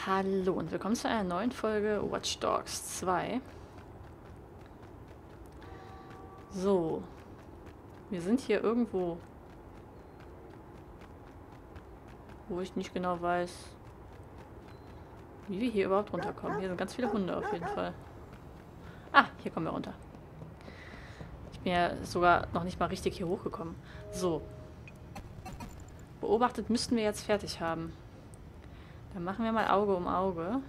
Hallo und willkommen zu einer neuen Folge Watch Dogs 2. So, wir sind hier irgendwo, wo ich nicht genau weiß, wie wir hier überhaupt runterkommen. Hier sind ganz viele Hunde auf jeden Fall. Ah, hier kommen wir runter. Ich bin ja sogar noch nicht mal richtig hier hochgekommen. So, beobachtet müssten wir jetzt fertig haben. Dann machen wir mal Auge um Auge.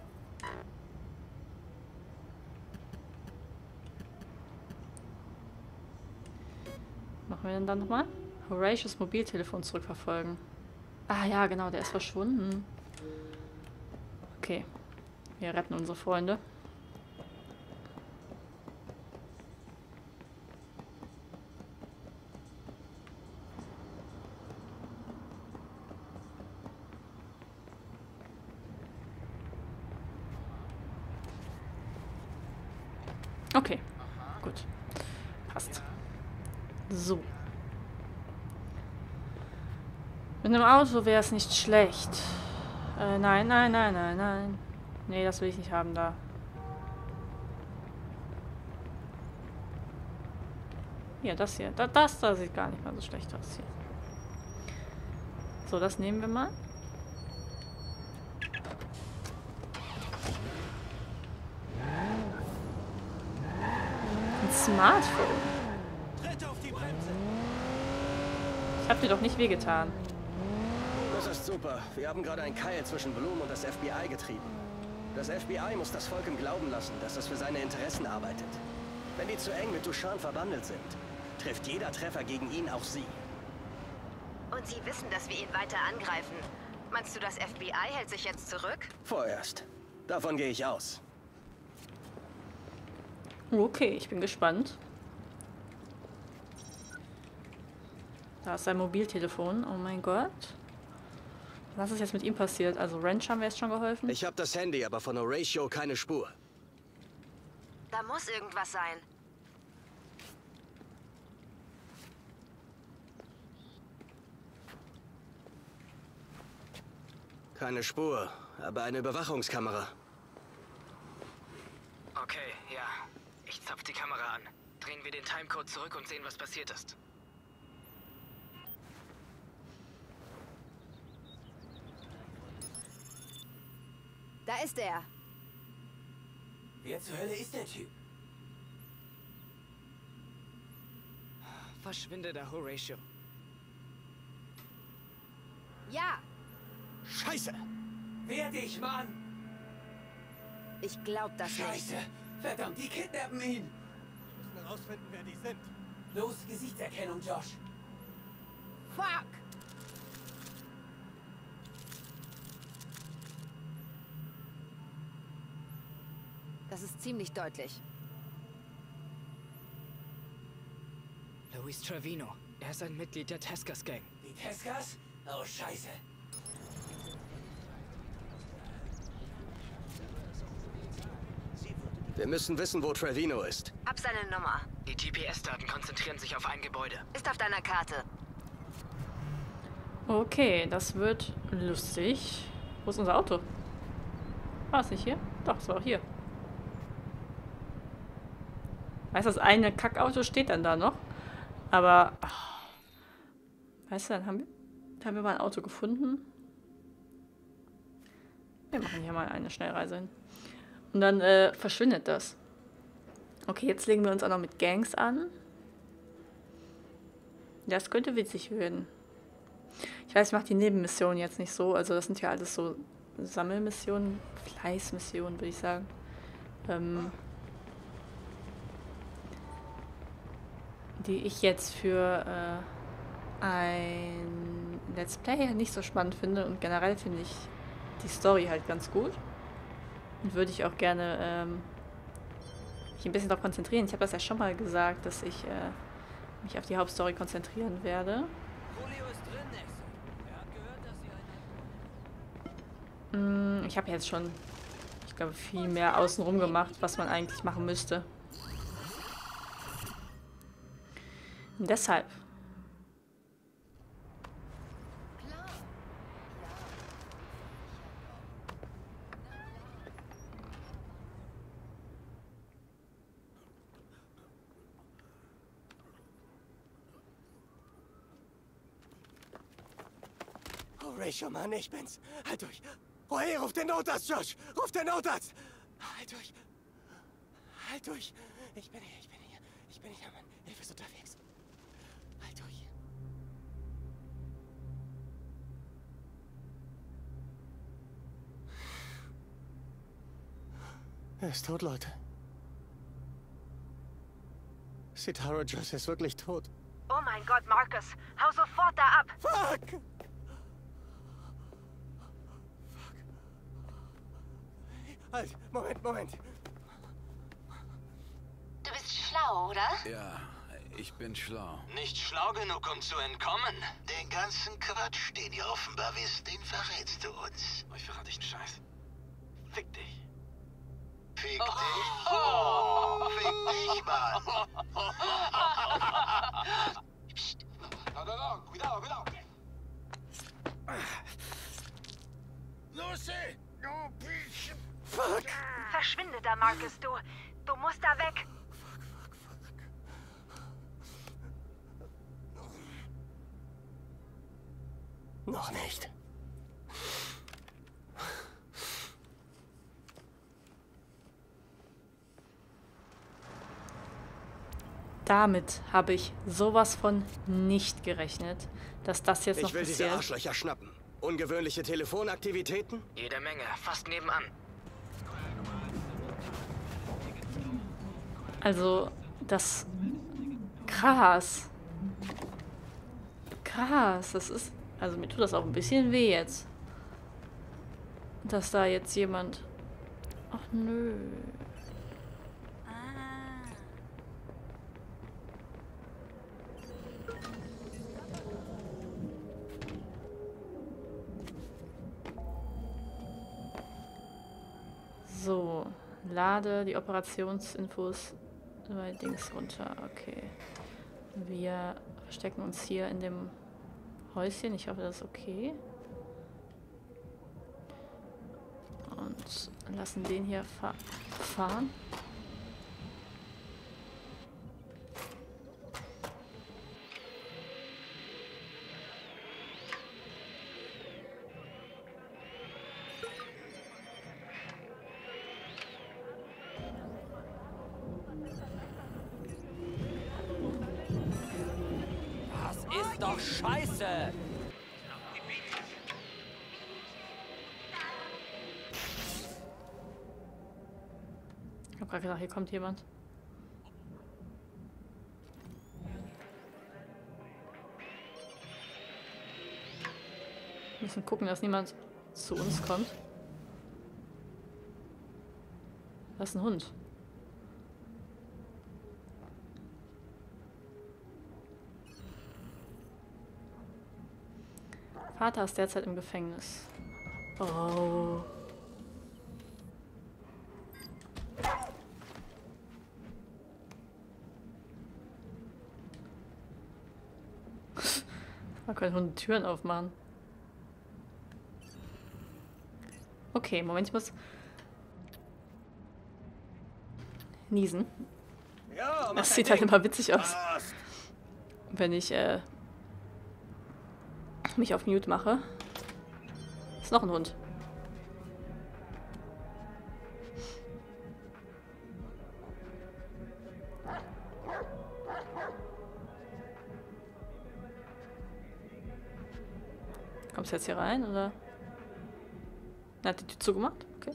Machen wir denn dann nochmal? Horatius Mobiltelefon zurückverfolgen. Ah ja, genau, der ist verschwunden. Okay, wir retten unsere Freunde. Okay, gut. Passt. So. Mit einem Auto wäre es nicht schlecht. Nein, nein, nein, nein, nein. Nee, das will ich nicht haben da. Hier, das hier. Das da sieht gar nicht mal so schlecht aus hier. So, das nehmen wir mal. Ein Smartphone. Tritt auf die Bremse. Ich hab dir doch nicht wehgetan. Das ist super. Wir haben gerade einen Keil zwischen Bloom und das FBI getrieben. Das FBI muss das Volk im Glauben lassen, dass es für seine Interessen arbeitet. Wenn die zu eng mit Duchan verbandelt sind, trifft jeder Treffer gegen ihn auch sie. Und sie wissen, dass wir ihn weiter angreifen. Meinst du, das FBI hält sich jetzt zurück? Vorerst. Davon gehe ich aus. Okay, ich bin gespannt. Da ist sein Mobiltelefon. Oh mein Gott. Was ist jetzt mit ihm passiert? Also Wrench haben wir jetzt schon geholfen. Ich habe das Handy, aber von Horatio keine Spur. Da muss irgendwas sein. Keine Spur, aber eine Überwachungskamera. Okay, ja. Ich zapf die Kamera an. Drehen wir den Timecode zurück und sehen, was passiert ist. Da ist er. Wer zur Hölle ist der Typ? Verschwinde da, Horatio. Ja, Scheiße! Wehr dich, Mann! ich glaub das nicht. Scheiße! Verdammt, die kidnappen ihn! Wir müssen herausfinden, wer die sind. Los, Gesichtserkennung, Josh. Fuck! Das ist ziemlich deutlich. Luis Trevino. Er ist ein Mitglied der Tescas Gang. Die Tescas? Oh, scheiße. Wir müssen wissen, wo Trevino ist. Hab seine Nummer. Die GPS-Daten konzentrieren sich auf ein Gebäude. Ist auf deiner Karte. Okay, das wird lustig. Wo ist unser Auto? War es nicht hier? Doch, es war auch hier. Weißt du, das eine Kackauto steht dann da noch. Aber, weißt du, dann haben wir mal ein Auto gefunden. Wir machen hier mal eine Schnellreise hin. Und dann verschwindet das. Okay, jetzt legen wir uns auch noch mit Gangs an. Das könnte witzig werden. Ich weiß, ich mache die Nebenmissionen jetzt nicht so. Also das sind ja alles so Sammelmissionen, Fleißmissionen, würde ich sagen. Die ich jetzt für ein Let's Play nicht so spannend finde. Und generell finde ich die Story halt ganz gut. Und würde ich auch gerne mich ein bisschen darauf konzentrieren. Ich habe das ja schon mal gesagt, dass ich mich auf die Hauptstory konzentrieren werde. Julio ist drin, Nexo. Er hat gehört, dass sie Ich habe jetzt schon, ich glaube, viel mehr außenrum gemacht, was man eigentlich machen müsste. Und deshalb. Rachel, Mann, ich bin's. Halt durch. Oh, hey, ruf den Notarzt, Josh. Ruf den Notarzt. Halt durch. Halt durch. Ich bin hier. Ich bin hier, Mann. Hilfe ist unterwegs. Halt durch. Er ist tot, Leute. Sitara Josh ist wirklich tot. Oh mein Gott, Marcus. Hau sofort da ab. Fuck! Halt, Moment. Du bist schlau, oder? Ja, ich bin schlau. Nicht schlau genug, um zu entkommen. Den ganzen Quatsch, den ihr offenbar wisst, den verrätst du uns. Euch verrate ich einen Scheiß. Fick dich. Fick dich. Oh, fick dich, Mann. Psst. No, cuidado. Lucy! No, bitch! Fuck! Verschwinde da, Marcus. Du musst da weg. Noch nicht. Damit habe ich sowas von nicht gerechnet, dass das jetzt noch Ich will diese passiert. Arschlöcher schnappen. Ungewöhnliche Telefonaktivitäten? Jede Menge, fast nebenan. Also, das... Krass. Krass, das ist... Also mir tut das auch ein bisschen weh jetzt. Dass da jetzt jemand... Ach nö. So, lade die Operationsinfos bei Dings runter. Okay. Wir verstecken uns hier in dem Häuschen. Ich hoffe, das ist okay. Und lassen den hier fahren. Das ist doch scheiße! Ich habe gerade gedacht, hier kommt jemand. Wir müssen gucken, dass niemand zu uns kommt. Das ist ein Hund. Vater ist derzeit im Gefängnis. Oh. Man kann Hunde Türen aufmachen. Okay, Moment, ich muss niesen. Ja, Das sieht halt immer witzig aus, wenn ich mich auf Mute mache. Ist noch ein Hund. Kommst du jetzt hier rein, oder? Er hat die Tür zugemacht? Okay.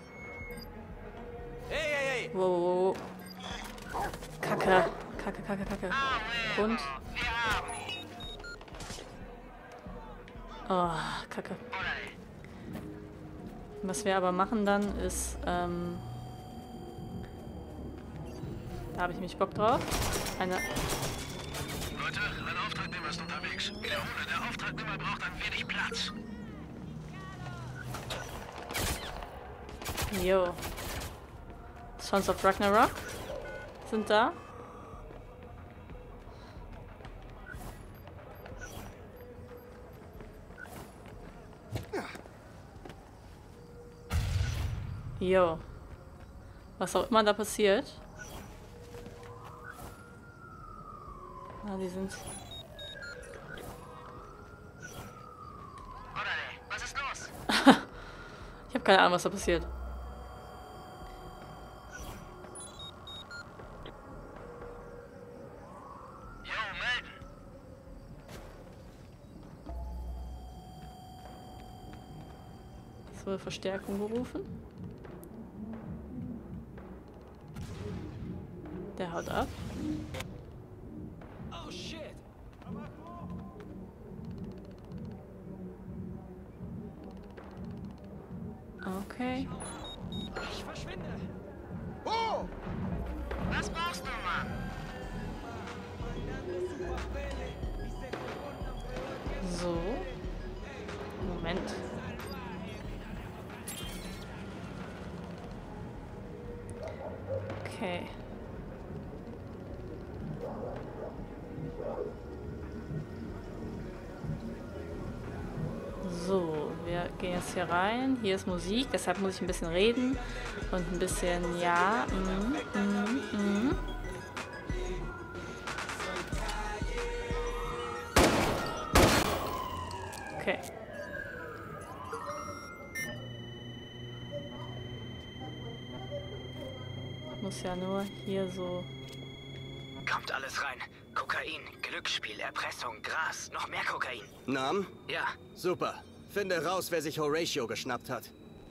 Hey! Wow. Kacke. Kacke. Und? Oh, Kacke. Was wir aber machen dann ist, da habe ich mich Bock drauf. Leute, ein Auftragnehmer ist unterwegs. Wiederhole, der Auftragnehmer braucht ein wenig Platz. Jo. Sons of Ragnarok sind da. Jo. Was auch immer da passiert. Ah, die sind... Warte, keine Ahnung, was da passiert. Jo, melden. Es wurde Verstärkung gerufen. Der haut ab. Oh shit. Okay. Ich verschwinde. Was brauchst du, Mann? So. Moment. Okay. So, wir gehen jetzt hier rein. Hier ist Musik, deshalb muss ich ein bisschen reden und ein bisschen ja. Okay. Ich muss ja nur hier so. Kommt alles rein. Kokain, Glücksspiel, Erpressung, Gras, noch mehr Kokain. Namen? Ja, Super. Finde raus, wer sich Horatio geschnappt hat.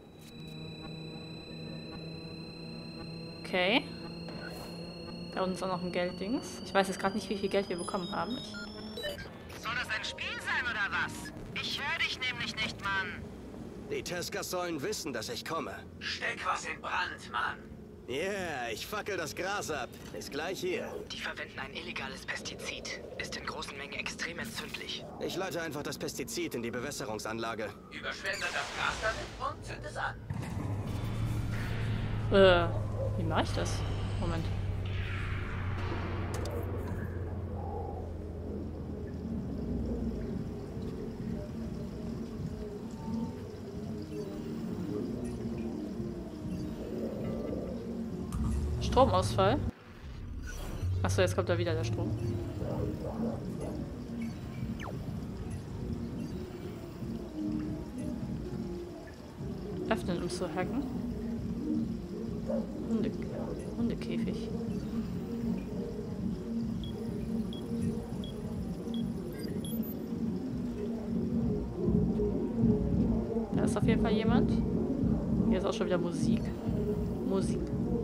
Okay. Da unten ist auch noch ein Gelddings. Ich weiß jetzt gerade nicht, wie viel Geld wir bekommen haben. Soll das ein Spiel sein oder was? Ich höre dich nämlich nicht, Mann. Die Teskas sollen wissen, dass ich komme. Steck was in Brand, Mann. Yeah, ich fackel das Gras ab. Ist gleich hier. die verwenden ein illegales Pestizid. Ist in großen Mengen extrem entzündlich. Ich leite einfach das Pestizid in die Bewässerungsanlage. Überschwemme das Gras damit und zünd es an. Wie mache ich das? Moment. Stromausfall. Achso, jetzt kommt da wieder der Strom. Öffnen, um zu hacken. Hundekäfig. Da ist auf jeden Fall jemand. Hier ist auch schon wieder Musik. Musik.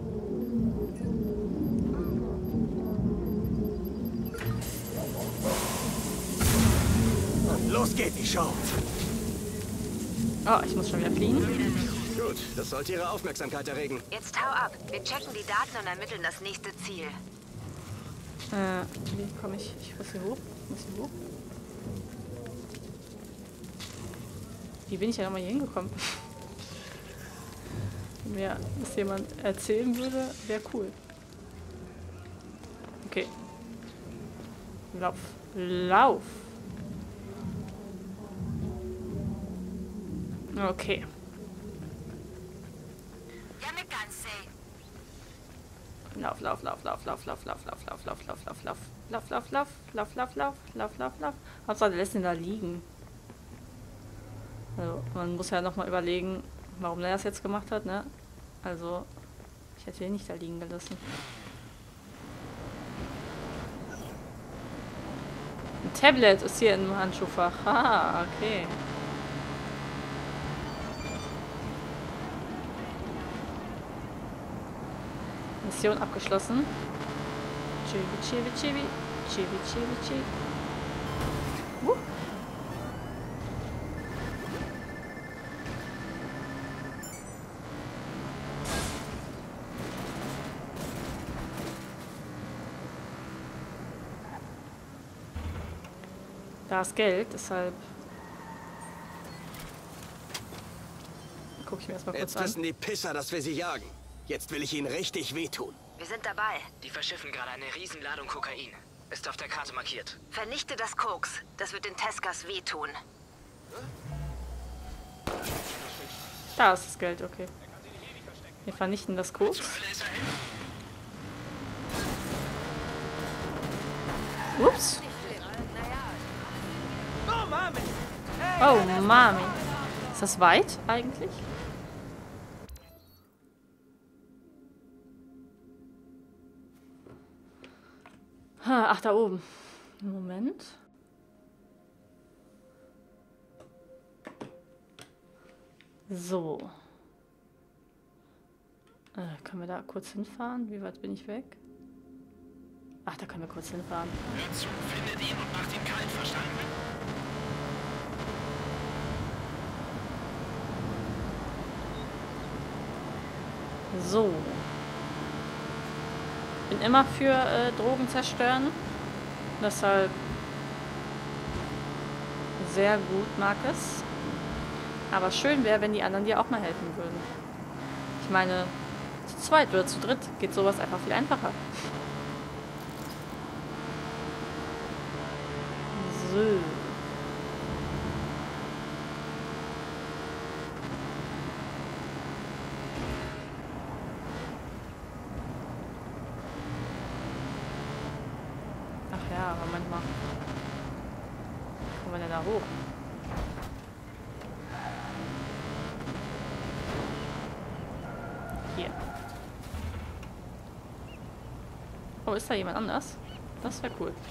Los geht die Show. Oh, ich muss schon wieder fliehen. Gut, das sollte Ihre Aufmerksamkeit erregen. Jetzt hau ab. Wir checken die Daten und ermitteln das nächste Ziel. Wie komme ich? Ich muss hier hoch. Wie bin ich ja nochmal hier hingekommen? Wenn mir das jemand erzählen würde, wäre cool. Okay. Lauf. Lauf. Okay. Lauf. Hauptsache, der lässt ihn da liegen. Also, man muss ja nochmal überlegen, warum er das jetzt gemacht hat, ne? Also, ich hätte ihn nicht da liegen gelassen. Ein Tablet ist hier im Handschuhfach. Ah, okay. Mission abgeschlossen. Chibi. Da ist Geld, deshalb gucke ich mir erstmal kurz Jetzt an. wissen die Pisser, dass wir sie jagen. Jetzt will ich ihnen richtig wehtun. Wir sind dabei. Die verschiffen gerade eine Riesenladung Kokain. Ist auf der Karte markiert. Vernichte das Koks. Das wird den Teskas wehtun. Da ist das Geld, okay. Wir vernichten das Koks. Ups. Oh, Mami. Ist das weit eigentlich? Ach, da oben. Moment. So. Können wir da kurz hinfahren? Wie weit bin ich weg? Ach, da können wir kurz hinfahren. Hört zu, findet ihn und macht ihn kalt, verstanden? So. Bin immer für Drogen zerstören. Deshalb sehr gut mag es. Aber schön wäre, wenn die anderen dir auch mal helfen würden. Ich meine, zu zweit oder zu dritt geht sowas einfach viel einfacher. So. Ach ja, Moment mal. Wie kommen wir denn da hoch? Hier. Oh, ist da jemand anders? Das wäre cool.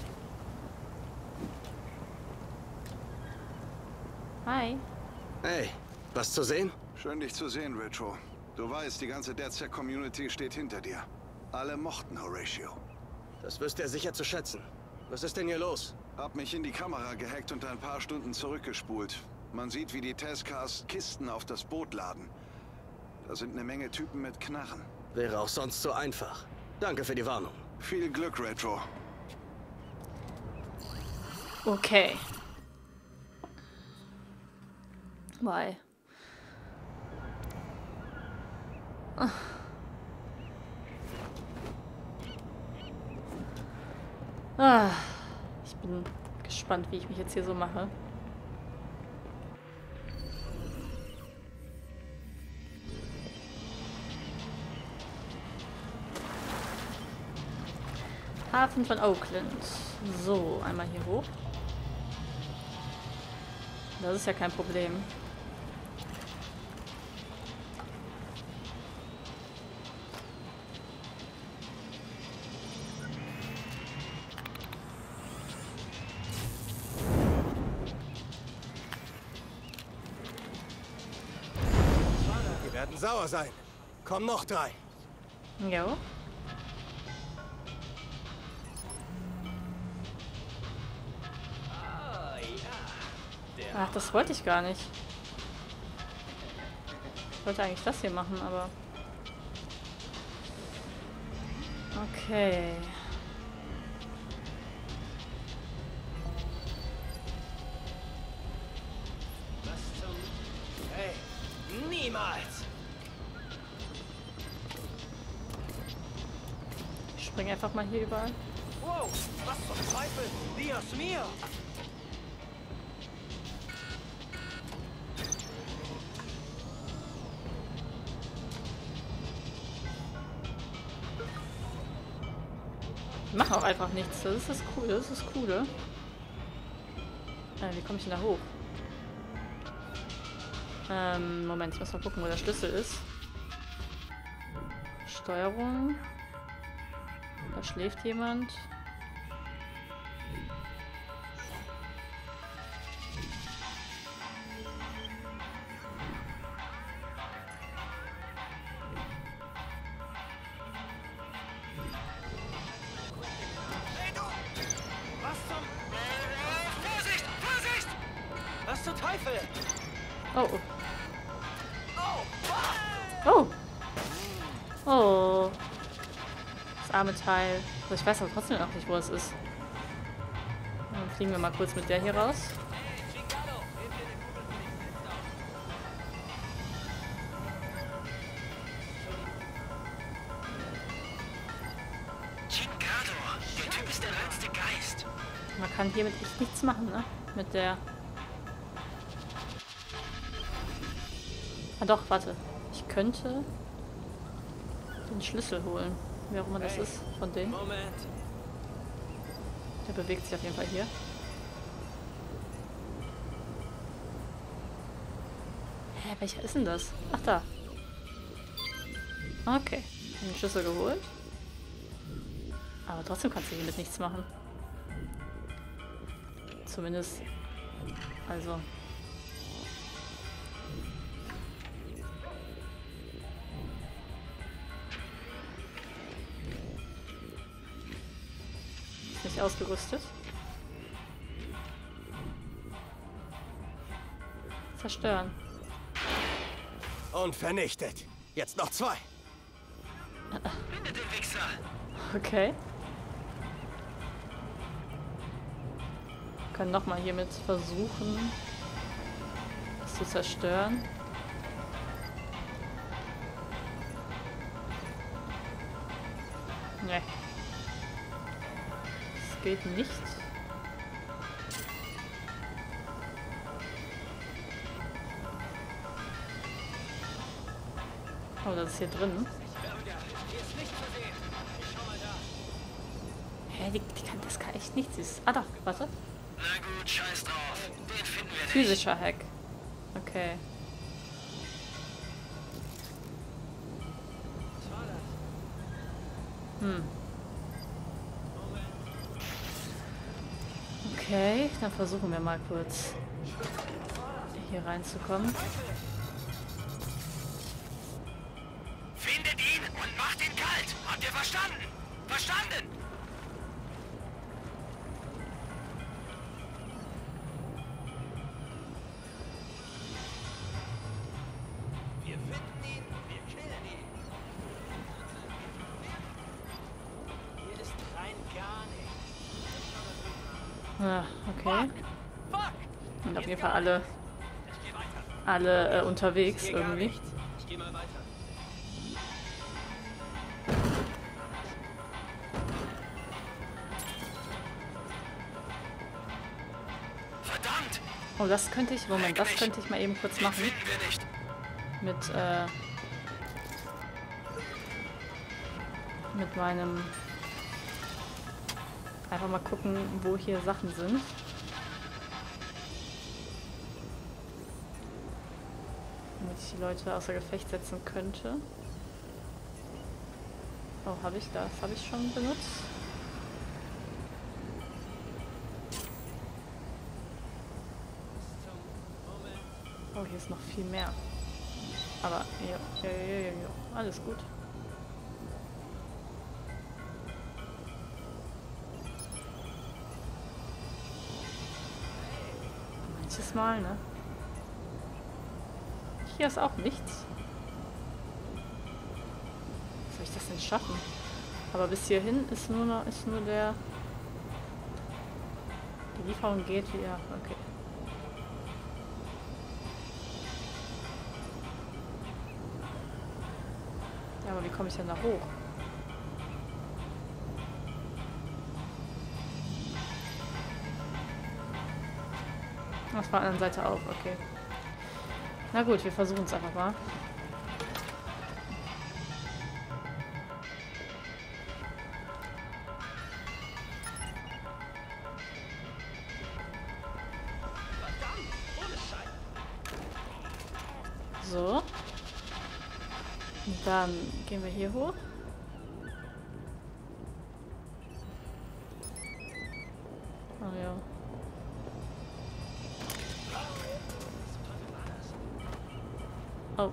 Hi. Hey, was zu sehen? Schön, dich zu sehen, Retro. Du weißt, die ganze DedSec-Community steht hinter dir. Alle mochten Horatio. Das wirst du ja sicher zu schätzen. Was ist denn hier los? Hab mich in die Kamera gehackt und ein paar Stunden zurückgespult. Man sieht, wie die Tezcars Kisten auf das Boot laden. Da sind eine Menge Typen mit Knarren. Wäre auch sonst so einfach. Danke für die Warnung. Viel Glück, Retro. Okay. Bye. Ich bin gespannt, wie ich mich jetzt hier so mache. Hafen von Oakland. So, einmal hier hoch. Das ist ja kein Problem. Wir werden sauer sein. Kommen noch 3. Jo. Ach, das wollte ich gar nicht. Ich wollte eigentlich das hier machen, aber... Okay. Hey, niemals! Ich spring einfach mal hier überall. Wow, was zum Teufel? Dios mio! Ich mache auch einfach nichts. Das ist das Coole. Das ist das Coole. Wie komme ich denn da hoch? Moment, ich muss mal gucken, wo der Schlüssel ist. Steuerung. Da schläft jemand. Was zum... Vorsicht! Vorsicht! Was zum Teufel? Oh. Oh. Oh. Das arme Teil. So, ich weiß aber trotzdem noch nicht, wo es ist. Dann fliegen wir mal kurz mit der hier raus. Chingado, der Typ ist der reinste Geist. Man kann hiermit echt nichts machen, ne? Mit der... Ah doch, warte. Ich könnte den Schlüssel holen. Wie auch immer das ist von denen. Moment. Der bewegt sich auf jeden Fall hier. Hä, welcher ist denn das? Ach, da. Okay. Den Schlüssel geholt. Aber trotzdem kannst du hiermit nichts machen. Zumindest. Also. Ist nicht ausgerüstet. Zerstören. Und vernichtet. Jetzt noch 2. Findet den Wichser! Okay. Wir können nochmal hiermit versuchen, das zu zerstören. Nee. Es geht nicht. Oh, das ist hier drin. Hä, das kann echt nichts. Ah doch, warte. Na gut, scheiß drauf. Den finden wir nicht. Physischer Hack. Okay. Okay, dann versuchen wir mal kurz hier reinzukommen. Findet ihn und macht ihn kalt! Habt ihr verstanden? Verstanden? Wir finden ihn, wir killen ihn. Hier ist rein gar nichts. Ah, okay. Fuck! Und auf jeden Fall alle unterwegs Hier gar irgendwie. nichts. Ich geh mal weiter. Verdammt! Oh, das könnte ich, Moment, das könnte ich mal eben kurz Den machen. finden wir nicht. Mit meinem... Einfach mal gucken, wo hier Sachen sind. Damit ich die Leute außer Gefecht setzen könnte. Oh, habe ich das? Habe ich schon benutzt? Oh, hier ist noch viel mehr. Aber, ja, alles gut. Manches Mal, ne? Hier ist auch nichts. Wie soll ich das denn schaffen? Aber bis hierhin ist nur der... Die Lieferung geht wieder. Okay. Ja, aber wie komme ich denn da hoch? Das war an der anderen Seite auch, okay. Na gut, wir versuchen es einfach mal. So. Und dann gehen wir hier hoch. Oh ja. Oh.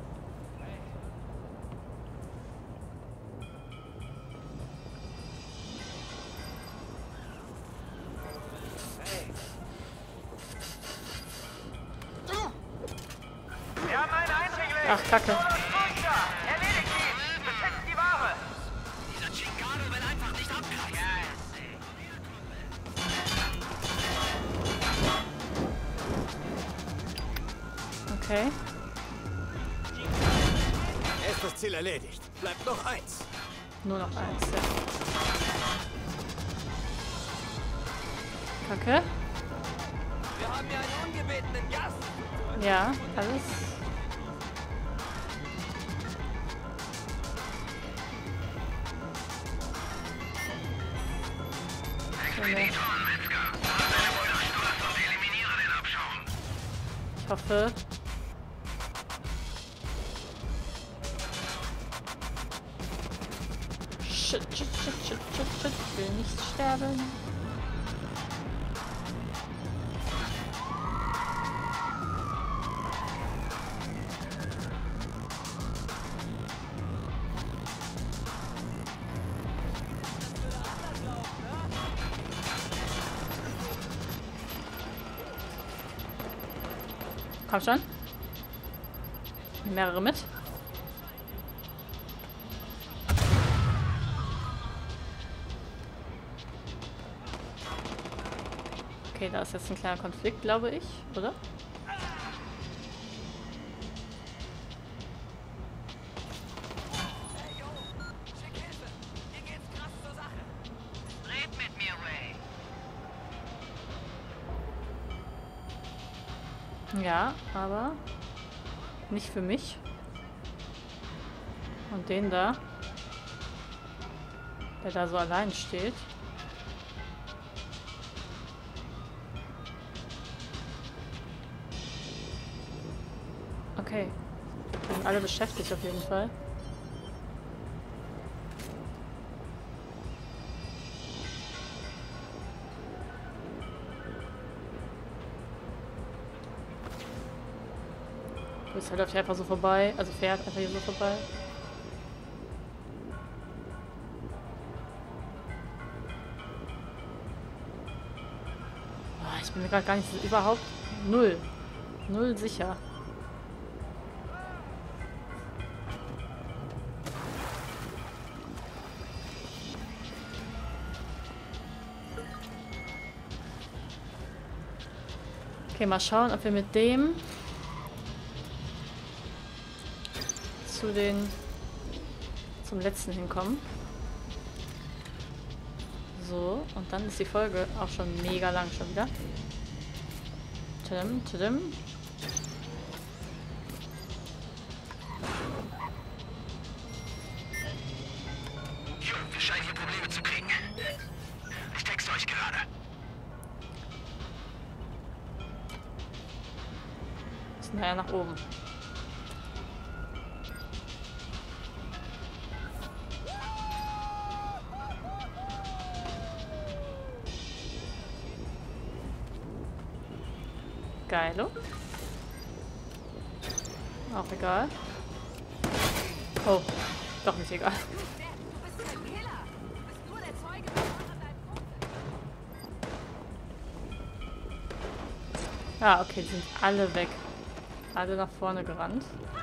Wir haben einen Eindringling! Ach, Kacke. Erledigt ihn! Beschützt die Ware! Dieser Chingado will einfach nicht abkratzen. Okay. Erstes Ziel erledigt. Bleibt noch 1. Nur noch eins, ja. Kacke. Wir haben hier einen ungebetenen Gast! Ja, alles. Ich hoffe. Shit, shit, shit, shit, shit, shit. Ich will nicht sterben. Komm schon. Mehrere mit. Okay, da ist jetzt ein kleiner Konflikt, glaube ich, oder? Red mit mir, Ray. Ja, aber nicht für mich. Und den da, der da so allein steht. Okay. Wir sind alle beschäftigt auf jeden Fall. Das läuft einfach so vorbei. Also fährt einfach hier so vorbei. Oh, ich bin mir gerade gar nicht so überhaupt null sicher. Okay, mal schauen, ob wir mit dem zum letzten hinkommen. So, und dann ist die Folge auch schon mega lang schon wieder. Tidim, tidim. Wir scheinen hier Probleme zu kriegen. Ich texte euch gerade. Ist nachher nach oben. Geilo. Auch egal. Oh, doch nicht egal. Ah, okay, die sind alle weg. Alle nach vorne gerannt.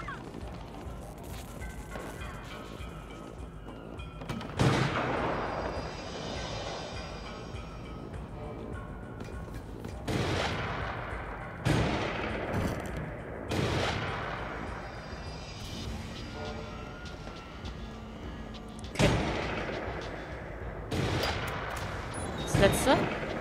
Letzte.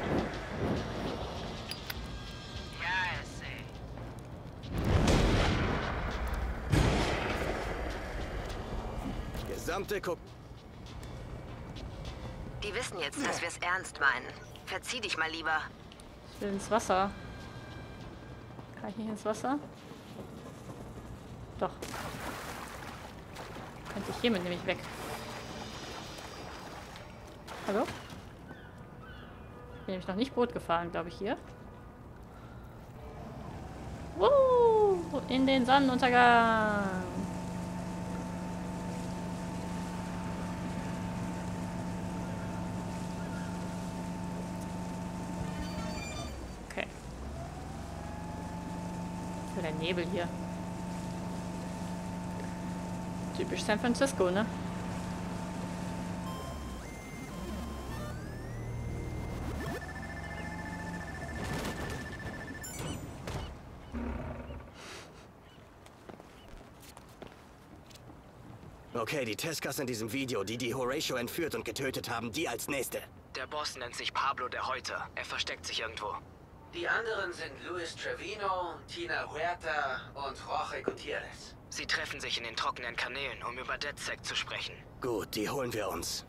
Gesamte Kup. Die wissen jetzt, dass wir es ernst meinen. Verzieh dich mal lieber. Ich will ins Wasser. Kann ich nicht ins Wasser? Doch. Könnte ich hiermit nämlich weg. Hallo? Bin nämlich noch nicht Boot gefahren, glaube ich, hier. In den Sonnenuntergang. Okay. Für der Nebel hier. Typisch San Francisco, ne? Okay, die Teskas in diesem Video, die Horatio entführt und getötet haben, die als Nächste. Der Boss nennt sich Pablo der Häuter. Er versteckt sich irgendwo. Die anderen sind Luis Trevino, Tina Huerta und Jorge Gutierrez. Sie treffen sich in den trockenen Kanälen, um über DedSec zu sprechen. Gut, die holen wir uns.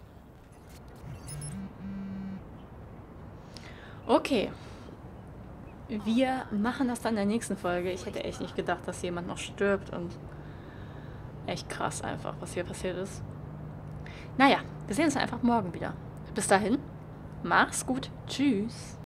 Okay. Wir machen das dann in der nächsten Folge. Ich hätte echt nicht gedacht, dass jemand noch stirbt und echt krass einfach, was hier passiert ist. Naja, wir sehen uns einfach morgen wieder. Bis dahin, mach's gut. Tschüss.